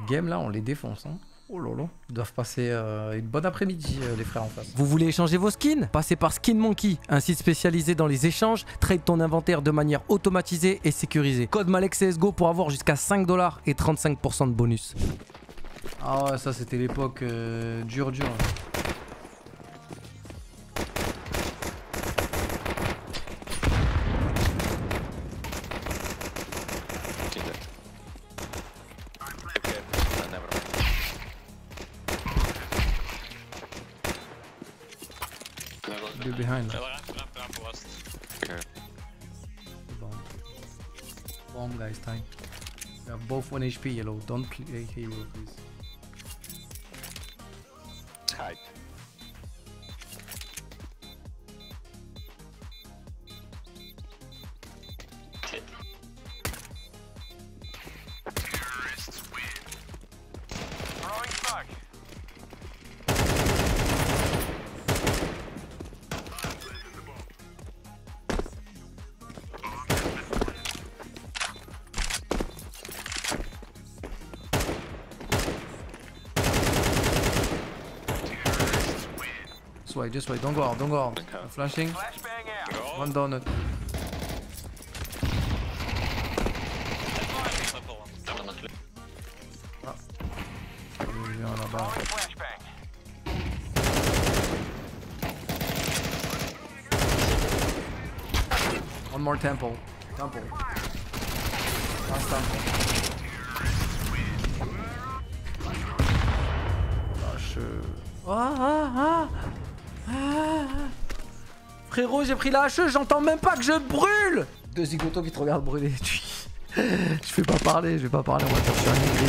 game là, on les défonce. Hein. Oh lolo, ils doivent passer une bonne après-midi les frères en face. Vous voulez échanger vos skins? Passez par Skin Monkey, un site spécialisé dans les échanges. Trade ton inventaire de manière automatisée et sécurisée. Code MALEXCSGO pour avoir jusqu'à 5 $ et 35% de bonus. Ah ouais, ça c'était l'époque dur. You're behind. Bomb guys, time. We have both 1 HP yellow. Don't play hero, please. Hide. Terrorists win. Throwing smoke. Just wait, don't go out, I'm flashing. Flashbang out. One donut. Ah. Il vient là-bas. Throwing flashbang. One more temple. Last temple. Lâche. Frérot, j'ai pris la HE, j'entends même pas que je brûle. Deux zigotos qui te regardent brûler. Je vais pas parler, on va chercher un aigri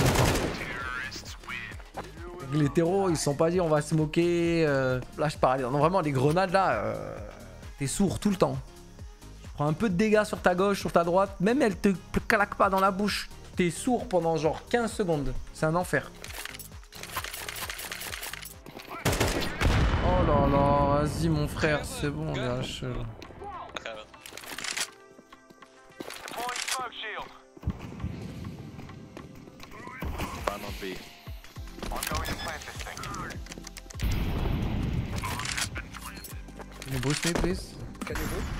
encore. Les terreaux, ils se sont pas dit on va se moquer. Là, je parlais. Non, vraiment, les grenades là, t'es sourd tout le temps. Tu prends un peu de dégâts sur ta gauche, sur ta droite, même elles te claquent pas dans la bouche. T'es sourd pendant genre 15 secondes. C'est un enfer. Oh là là, vas-y mon frère, c'est bon les HE. Deploying smoke shield. One on B. I'm going to plant this thing. Can you boost me please? Can you move?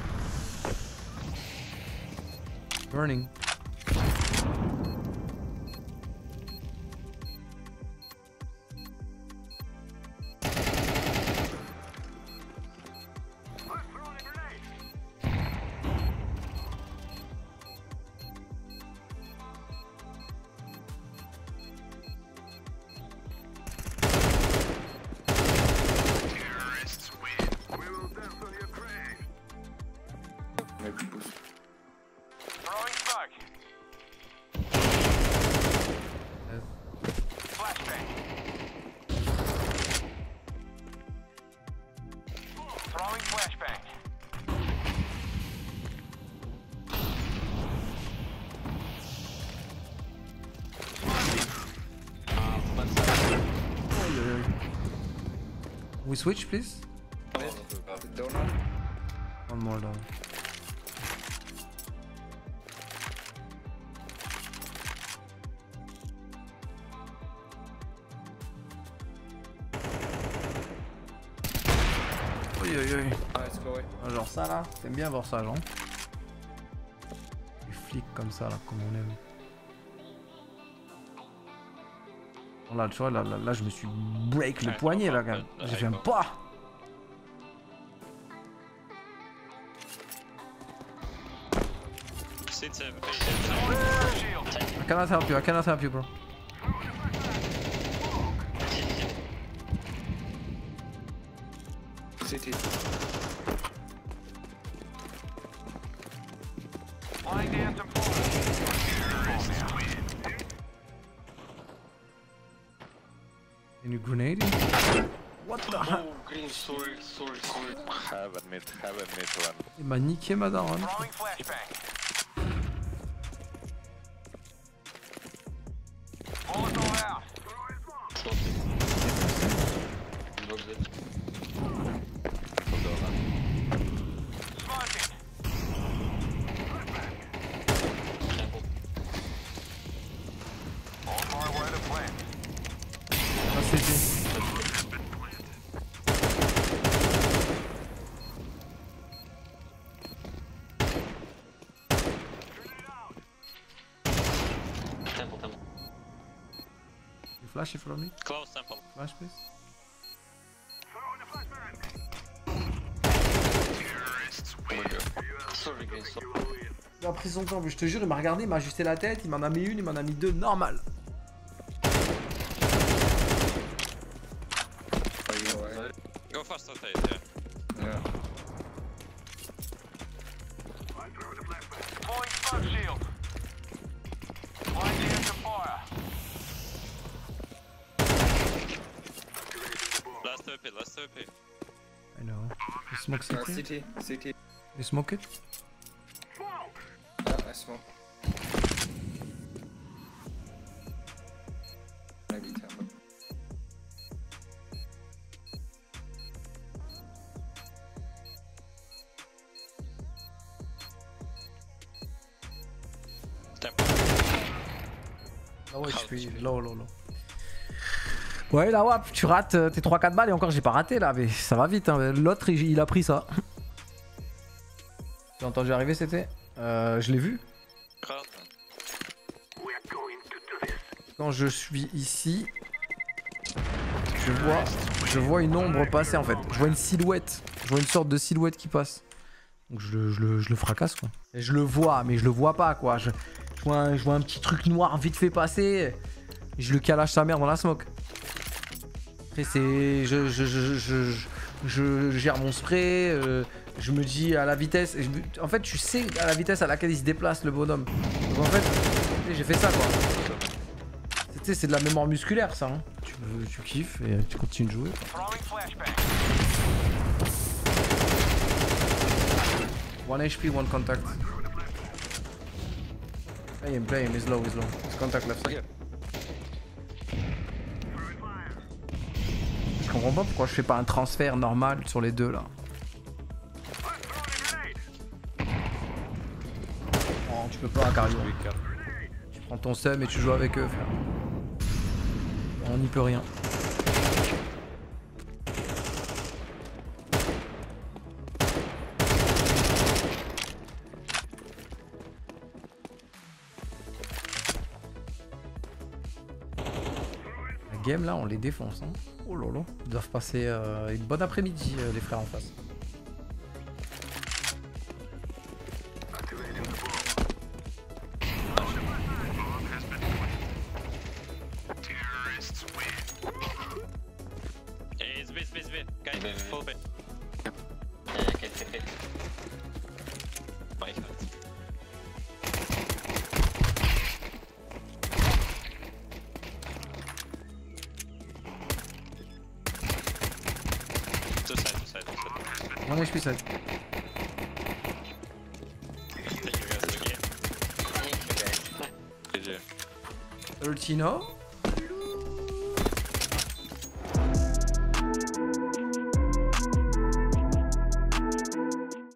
Burning. Maybe boost. Throwing smoke. Flashbang. Throwing flashbang. We switch please? Donut. One more down. Nice, go away. Genre ça là, t'aimes bien voir ça, genre. Les flics comme ça là, comme on aime. Bon, là, tu vois, là, je me suis break le poignet là, gars. J'ai fait un pas. I cannot help you, bro. City. Laying down some fools. Any grenade? What the hell? Oh, green, sorry. Heaven mid one. Il m'a niqué ma daronne. Throwing flashbang. Molotov out. Smoking. On my way to plant. CT. Temple. You flash it for me? Close temple. Flash, please. Sorry, guys. Il a pris son temps, mais je te jure, il m'a regardé, il m'a ajusté la tête, il m'en a mis une, il m'en a mis deux, normal. Go fast rotate, yeah. Yeah. Deploying smoke shield. Laying down some fire. Last OP. I know. You smoke CT? CT. You smoke it? Yeah, I smoke. Maybe temple. Temple. Low HP, low. Ouais, là, WAP, tu rates tes 3-4 balles et encore, j'ai pas raté là, mais ça va vite. Hein. L'autre, il a pris ça. J'ai entendu arriver, c'était je l'ai vu. Crowd. Quand je suis ici, je vois une ombre passer en fait. Je vois une silhouette. Je vois une sorte de silhouette qui passe. Donc je le fracasse quoi. Et je le vois, mais je le vois pas quoi. Je vois un petit truc noir vite fait passer. Et je le calage sa mère dans la smoke. Après c'est... Je gère mon spray. Je me dis à la vitesse. En fait tu sais à la vitesse à laquelle il se déplace le bonhomme. Donc en fait j'ai fait ça quoi. C'est de la mémoire musculaire ça. Hein. Tu kiffes et tu continues de jouer. Throwing flashbang. 1 HP, 1 contact. Play him, he's low. It's contact left. Je comprends pas pourquoi je fais pas un transfert normal sur les deux là. Oh, tu peux pas, Cario. Tu prends ton seum et tu joues avec eux, frère. On n'y peut rien. La game là, on les défonce. Hein. Oh lolo. Ils doivent passer une bonne après-midi, les frères en face. It's B. Guys, full B. Okay. My God. Two side. 1 HP side. Thank you guys again. Thank you, guys. GG. 13-0.